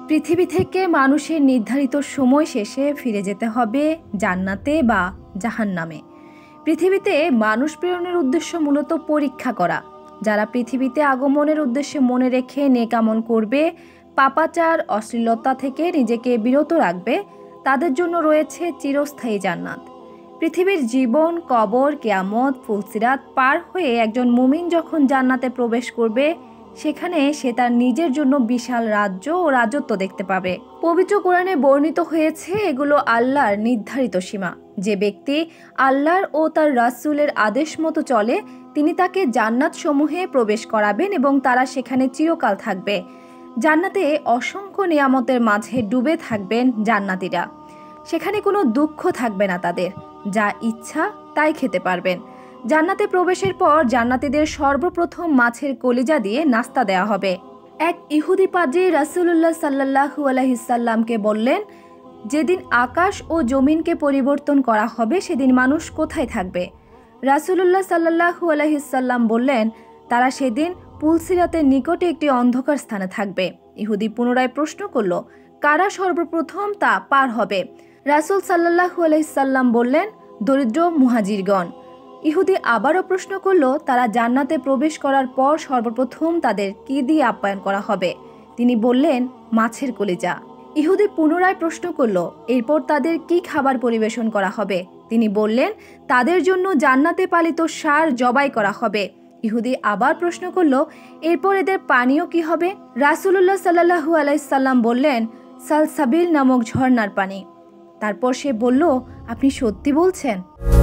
পৃথিবী থেকে মানুষের নির্ধারিত সময় শেষে ফিরে যেতে হবে জান্নাতে বা জাহান্নামে। পৃথিবীতে মানুষ প্রেরণের উদ্দেশ্য মূলত পরীক্ষা করা। যারা পৃথিবীতে আগমনের উদ্দেশ্যে মনে রেখে নেক আমল করবে, পাপাচার অশ্লীলতা থেকে নিজেকে বিরত রাখবে, তাদের জন্য রয়েছে চিরস্থায়ী জান্নাত। পৃথিবীর জীবন, কবর, কিয়ামত, ফুলসিরাত পার হয়ে একজন মুমিন যখন জান্নাতে প্রবেশ করবে, সেখানে সে তার নিজের জন্য বিশাল রাজ্য ও রাজত্ব দেখতে পাবে। পবিত্র কোরআনে বর্ণিত হয়েছে এগুলো আল্লাহর নির্ধারিত সীমা। যে ব্যক্তি আল্লাহর ও তার রাসূলের আদেশ মতো চলে, তিনি তাকে জান্নাত সমূহে প্রবেশ করাবেন এবং তারা সেখানে চিরকাল থাকবে। জান্নাতে অসংখ্য নিয়ামতের মাঝে ডুবে থাকবেন জান্নাতীরা। সেখানে কোনো দুঃখ থাকবে না তাদের, যা ইচ্ছা তাই খেতে পারবেন। জান্নাতে প্রবেশের পর জান্নাতীদের সর্বপ্রথম মাছের কলিজা দিয়ে নাস্তা দেওয়া হবে। এক ইহুদি পাদ্রী রাসূলুল্লাহ সাল্লাল্লাহু আলাইহি সাল্লামকে বললেন, যেদিন আকাশ ও জমিনকে পরিবর্তন করা হবে সেদিন মানুষ কোথায় থাকবে? রাসূলুল্লাহ সাল্লাল্লাহু আলাইহি সাল্লাম বললেন, তারা সেদিন পুলসিরাতের নিকটে একটি অন্ধকার স্থানে থাকবে। ইহুদি পুনরায় প্রশ্ন করল, কারা সর্বপ্রথম তা পার হবে? রাসূল সাল্লাল্লাহু আলাইহি সাল্লাম বললেন, দরিদ্র মুহাজিরগণ। ইহুদি আবারও প্রশ্ন করল, তারা জান্নাতে প্রবেশ করার পর সর্বপ্রথম তাদের কি দিয়ে আপ্যায়ন করা হবে? তিনি বললেন, মাছের কলিজা। ইহুদি পুনরায় প্রশ্ন করল, এরপর তাদের কি খাবার পরিবেশন করা হবে? তিনি বললেন, তাদের জন্য জান্নাতে পালিত ষাঁড় জবাই করা হবে। ইহুদি আবার প্রশ্ন করল, এরপর এদের পানীয় কি হবে? রাসূলুল্লাহ সাল্লাল্লাহু আলাইহি সাল্লাম বললেন, সালসাবিল নামক ঝর্ণার পানি। তারপর সে বলল, আপনি সত্যি বলছেন?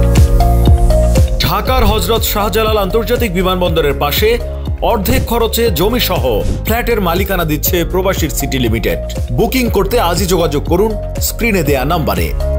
ঢাকার হযরত শাহজালাল আন্তর্জাতিক বিমানবন্দরের পাশে অর্ধেক খরচে জমি সহ ফ্ল্যাটের মালিকানা দিচ্ছে প্রবাসীর সিটি লিমিটেড। বুকিং করতে আজই যোগাযোগ করুন স্ক্রিনে দেয়া নাম্বারে।